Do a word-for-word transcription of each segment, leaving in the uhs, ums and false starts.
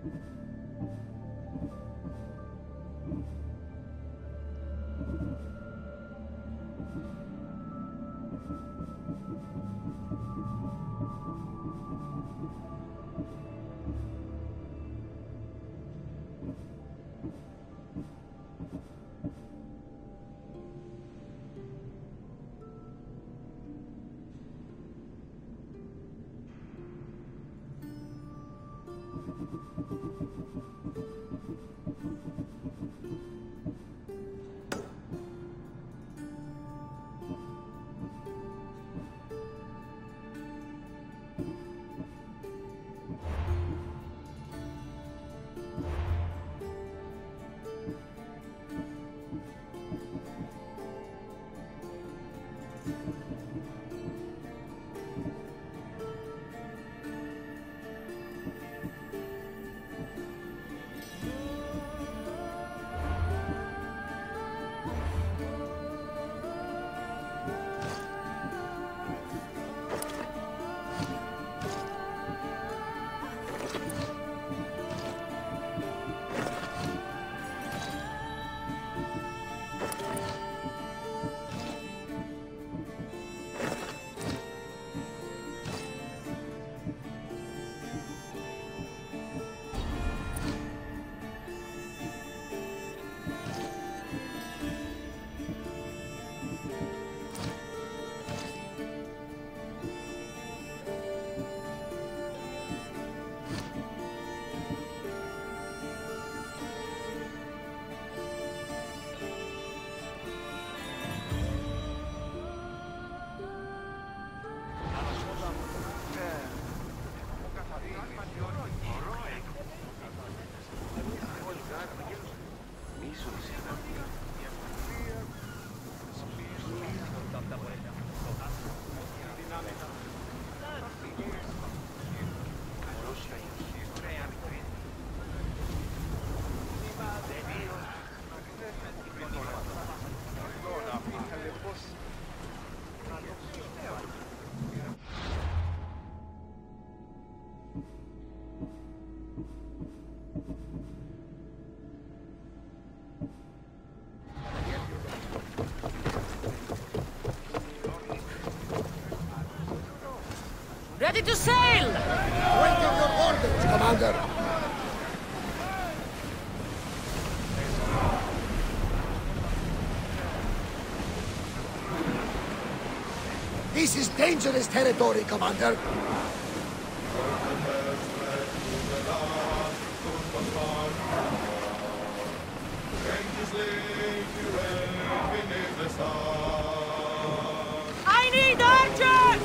Ready to sail! Waiting your orders, Commander. This is dangerous territory, Commander. I need archers!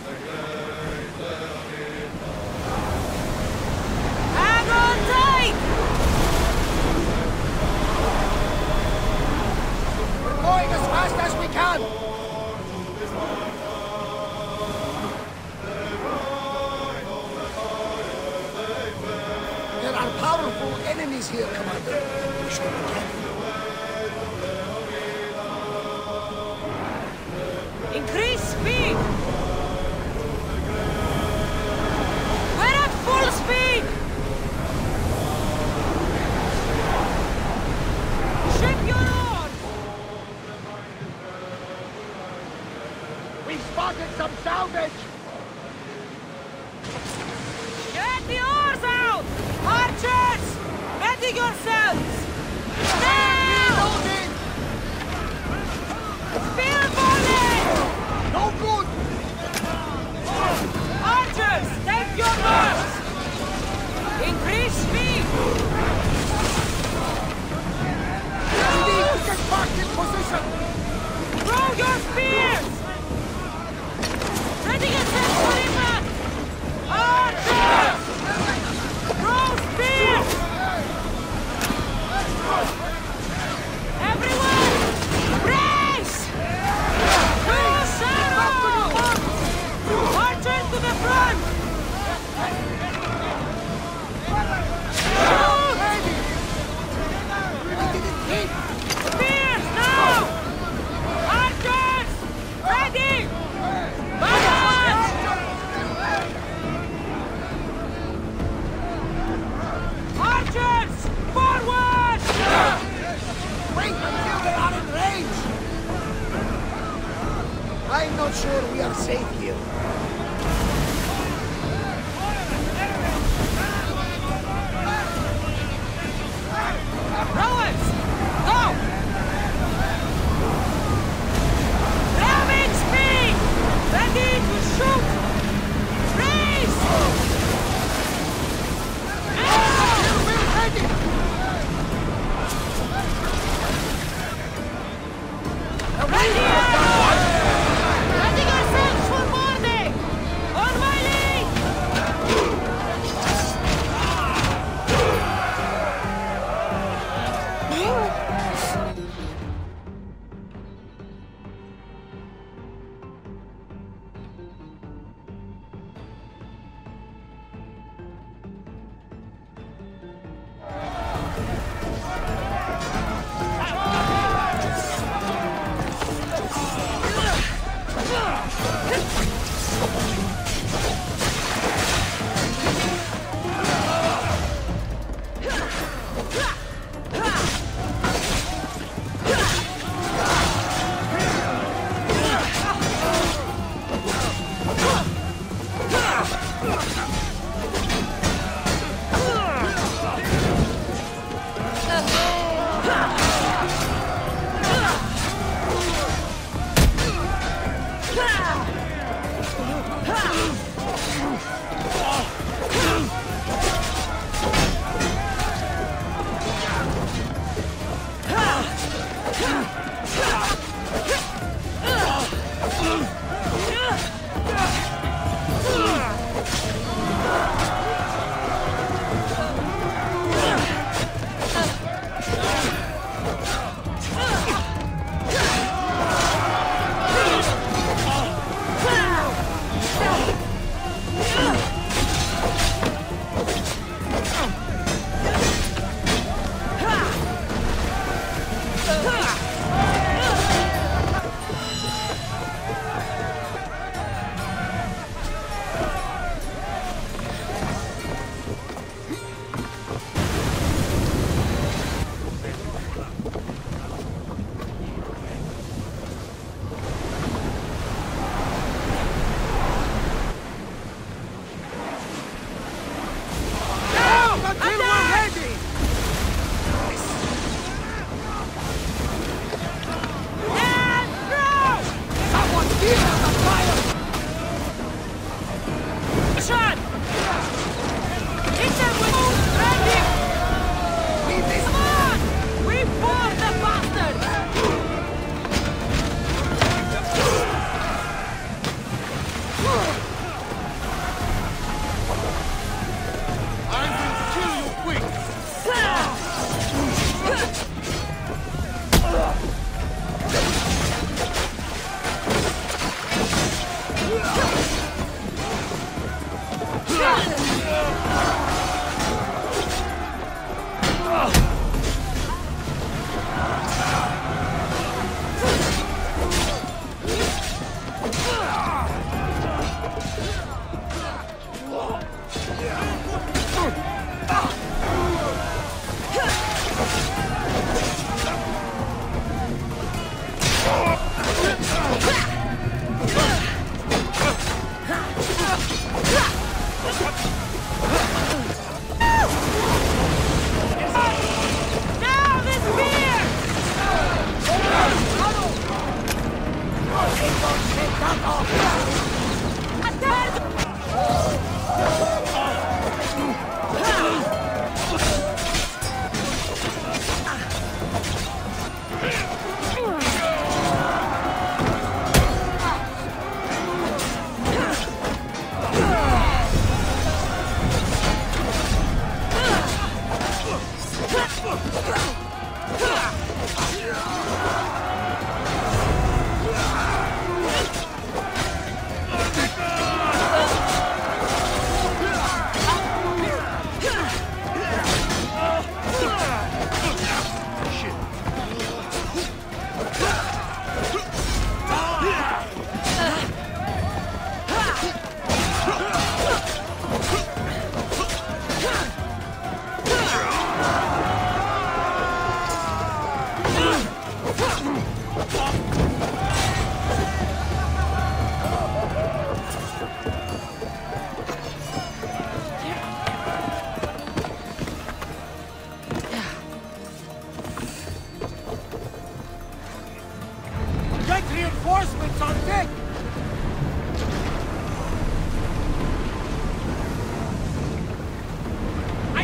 Hang on tight! We're going as fast as we can. There are powerful enemies here, Commander. We should be careful. Increase speed! We're at full speed! Ship your oars! We spotted some salvage! Get the oars out! Archers! Ready yourselves! Stay! not sure we are safe here. Rowers! Go! Ramming speed! Ready to shoot! Race! Ready up! Ready yourselves for morning! On my lead!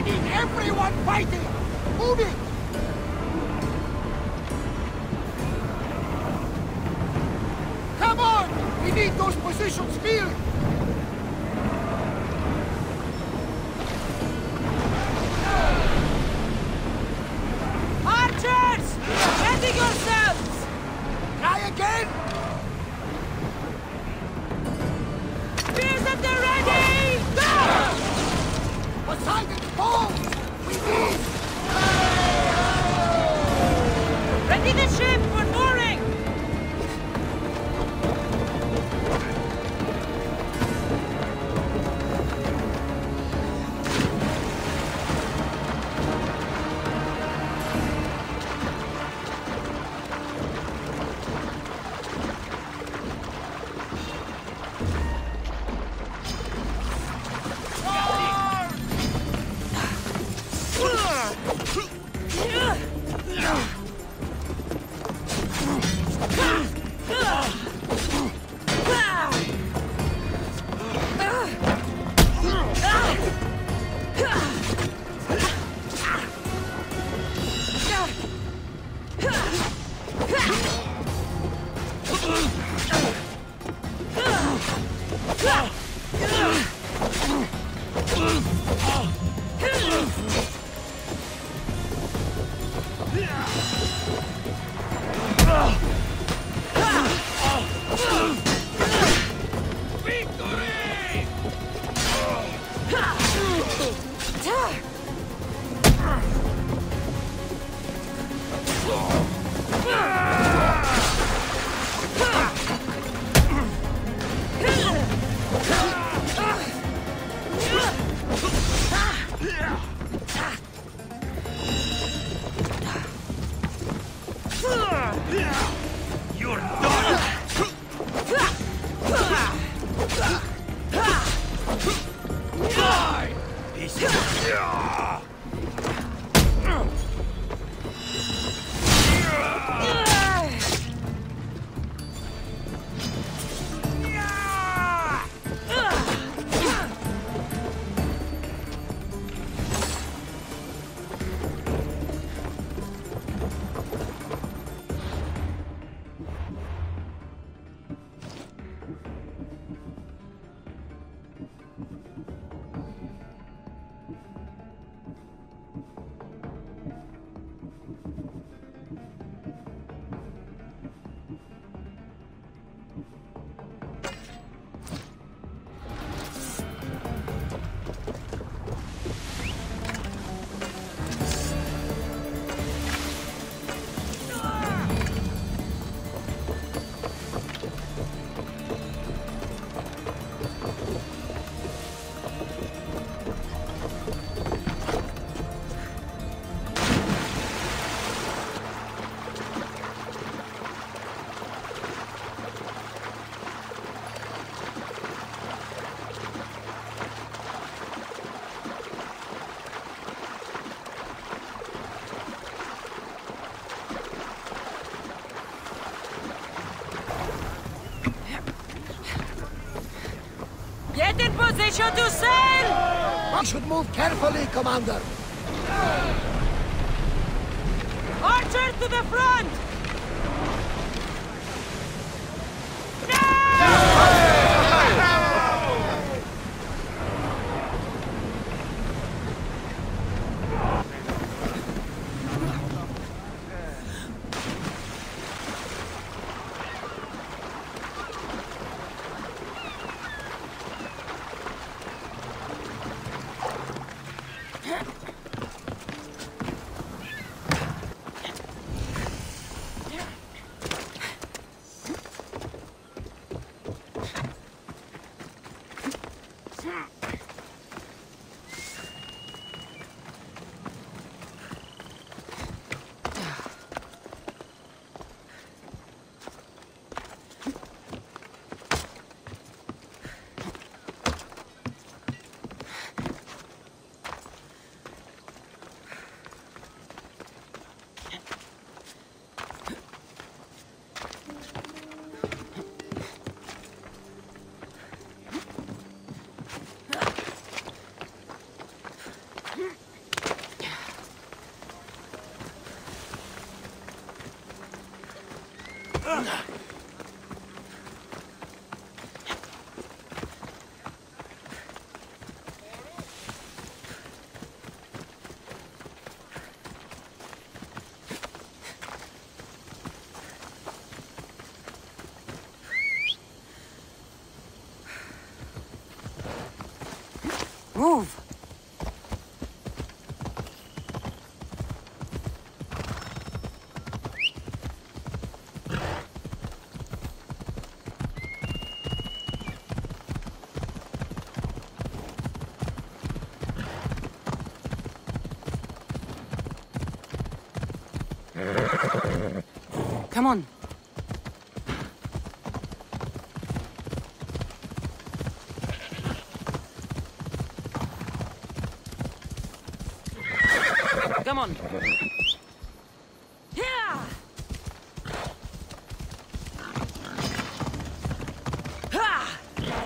need everyone fighting! Moving! Come on! We need those positions filled! Archers! Ready yourselves! Try again! Spears at the ready! Go! Poseidon, balls! We need... Ready the ship for mooring! You're done! Die! Piece of... Get in position to sail! We should move carefully, Commander. Archer to the front! Move! Come on. Come on. Yeah. Ha!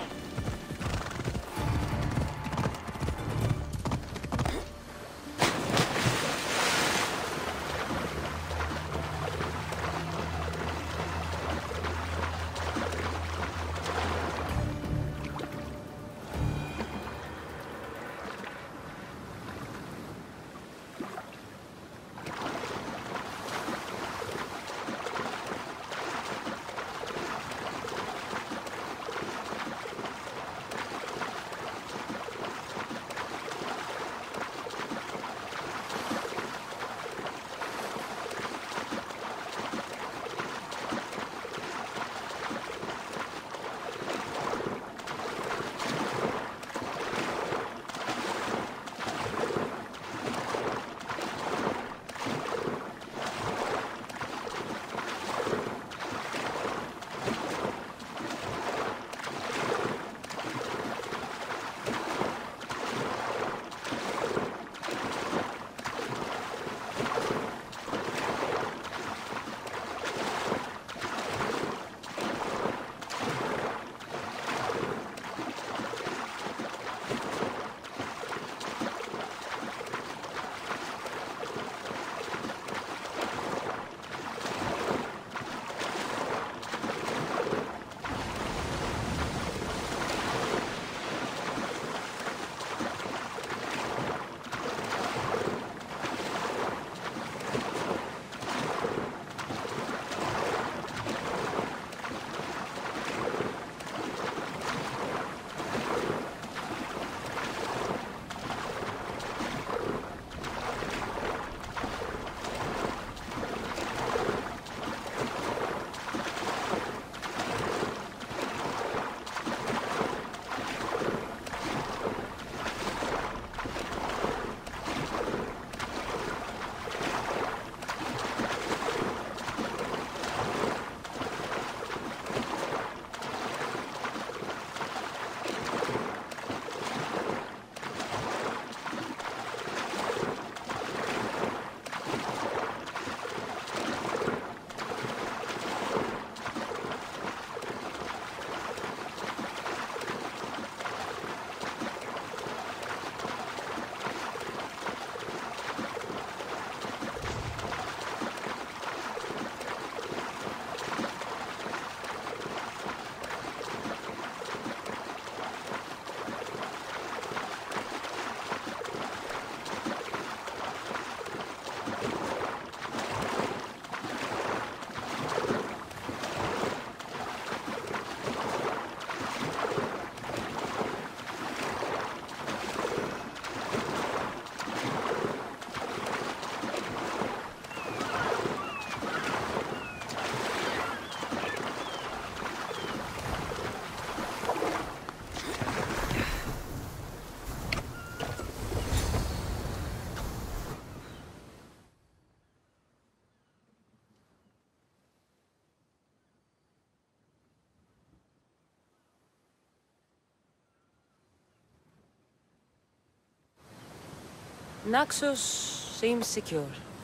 Naxos seems secure.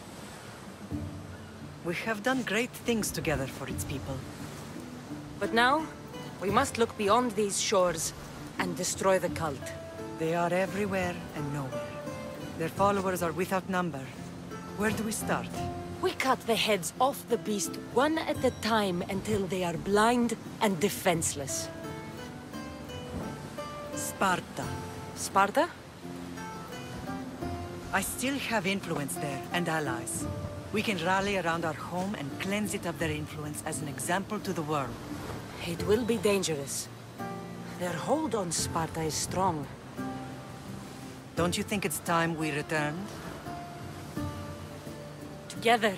We have done great things together for its people. But now, we must look beyond these shores and destroy the cult. They are everywhere and nowhere. Their followers are without number. Where do we start? We cut the heads off the beast one at a time until they are blind and defenseless. Sparta. Sparta? I still have influence there, and allies. We can rally around our home and cleanse it of their influence as an example to the world. It will be dangerous. Their hold on Sparta is strong. Don't you think it's time we returned? Together.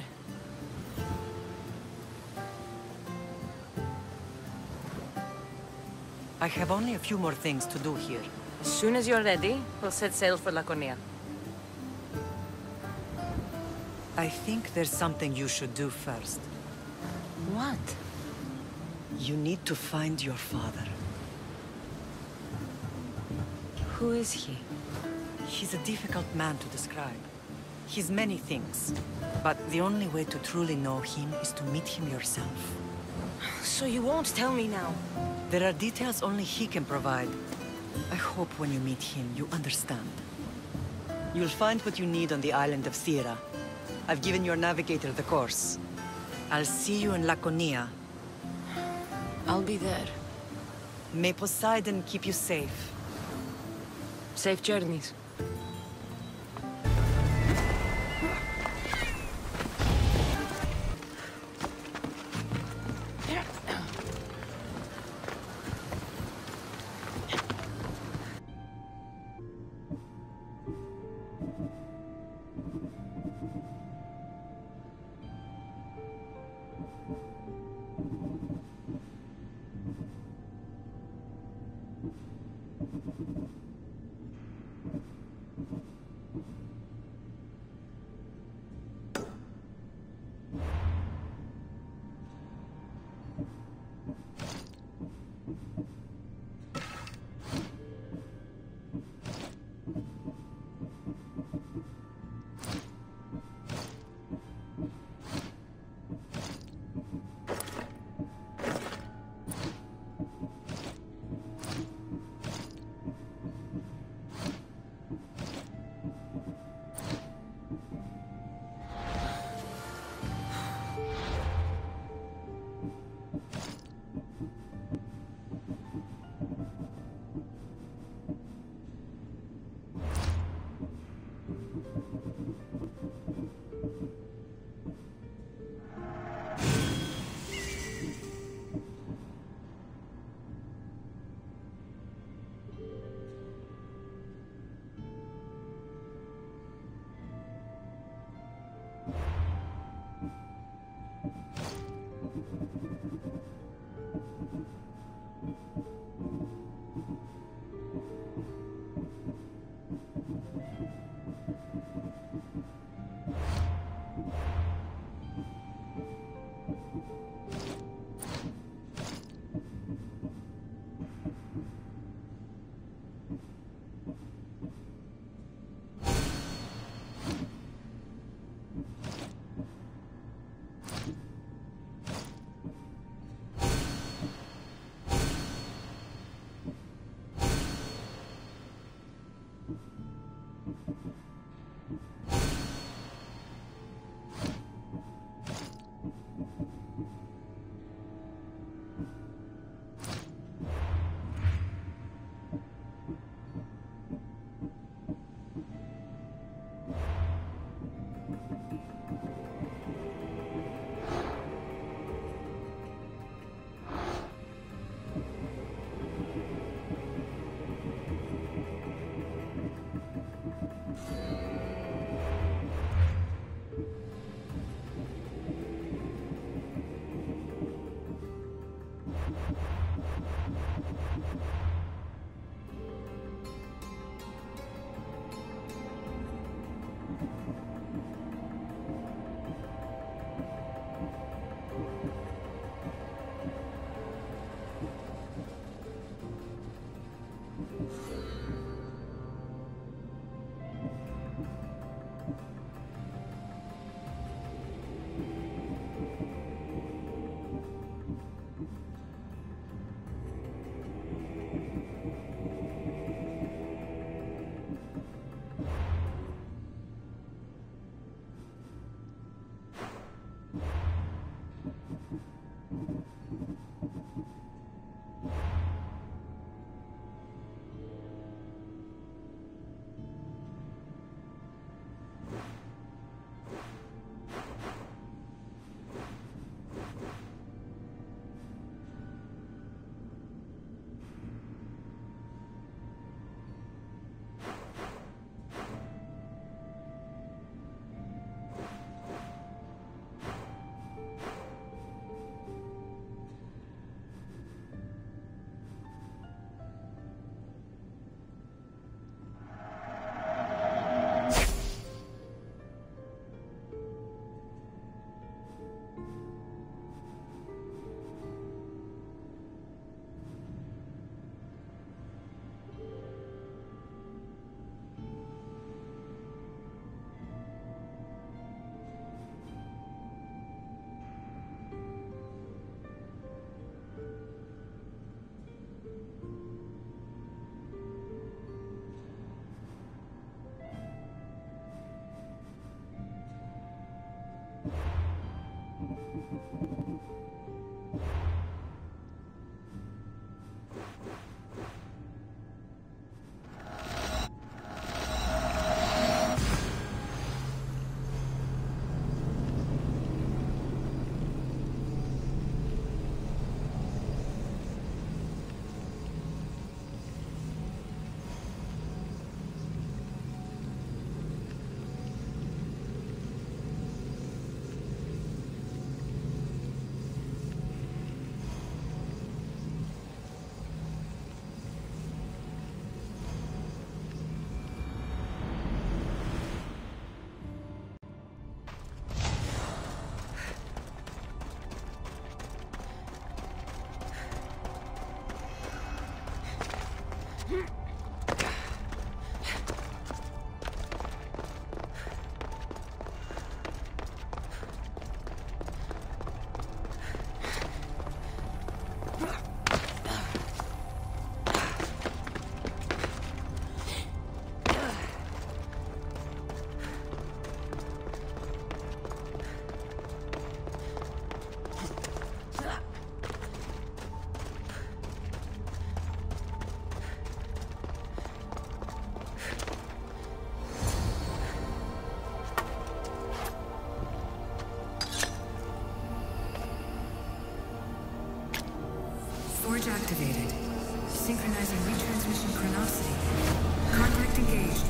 I have only a few more things to do here. As soon as you're ready, we'll set sail for Laconia. I think there's something you should do first. What? You need to find your father. Who is he? He's a difficult man to describe. He's many things, but the only way to truly know him is to meet him yourself. So you won't tell me now? There are details only he can provide. I hope when you meet him, you understand. You'll find what you need on the island of Thera. I've given your navigator the course. I'll see you in Laconia. I'll be there. May Poseidon keep you safe. Safe journeys. Thank you. activated. Synchronizing retransmission chronicity. Contact engaged.